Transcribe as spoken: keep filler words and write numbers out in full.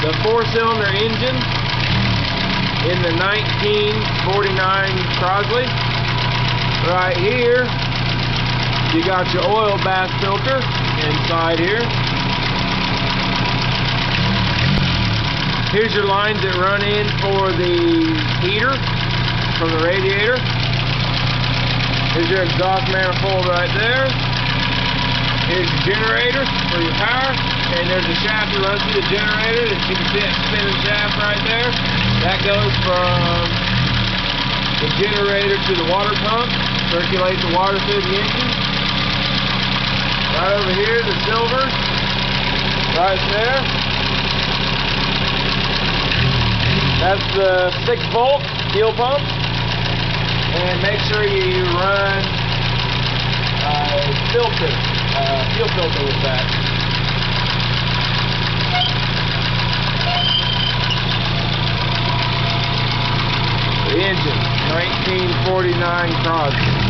the four-cylinder engine in the nineteen forty-nine Crosley. Right here, you got your oil bath filter inside here. Here's your lines that run in for the heater from the radiator. Here's your exhaust manifold right there. Here's your generator for your power. And there's a shaft that runs through the generator that you can see that spinning shaft right there. That goes from the generator to the water pump, circulates the water through the engine. Right over here, the silver, right there. That's the six volt fuel pump. And make sure you run a filter, uh, fuel filter with that. The engine, nineteen forty-nine Crosley.